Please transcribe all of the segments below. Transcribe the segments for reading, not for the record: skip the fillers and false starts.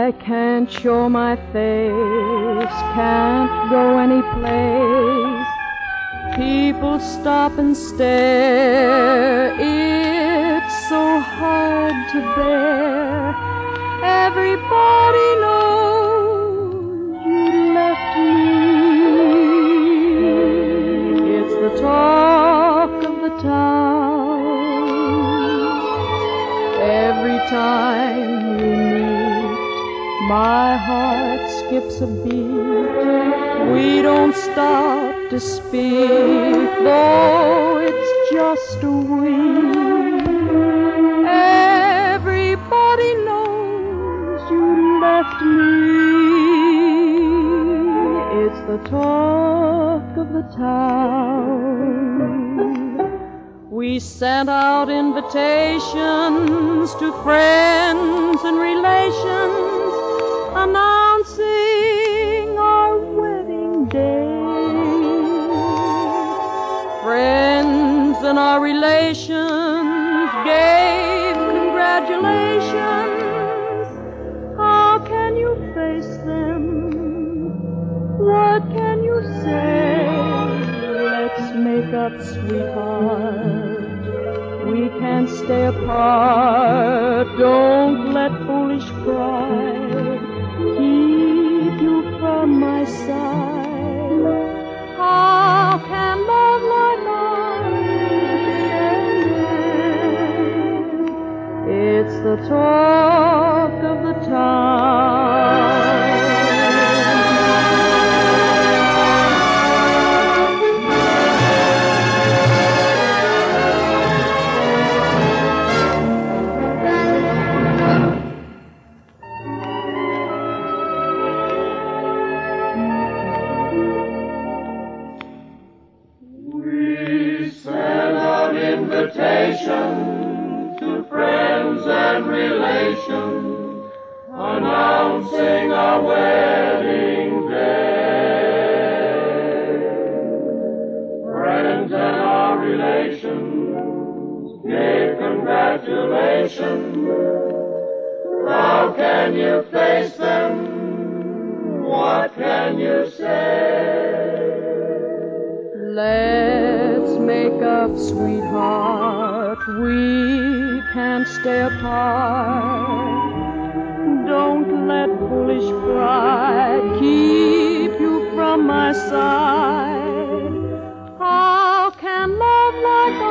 I can't show my face, can't go any place. People stop and stare, it's so hard to bear. Everybody knows you left me. It's the talk of the town. Every time we meet, my heart skips a beat. We don't stop to speak, though it's just a week. Everybody knows you left me. It's the talk of the town. We sent out invitations to friends and relations, announcing our wedding day. Friends and our relations gave congratulations. How can you face them? What can you say? Let's make up, sweetheart. We can't stay apart. Don't let foolish pride keep you from my side. How can love like ours be ended? It's the talk of the town. To friends and relations, announcing our wedding day. Friends and our relations gave congratulations. How can you face them? What can you say? Let's make up, sweetheart. We can't stay apart. Don't let foolish pride keep you from my side. How can love like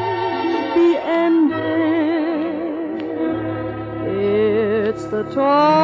ours be ended? It's the talk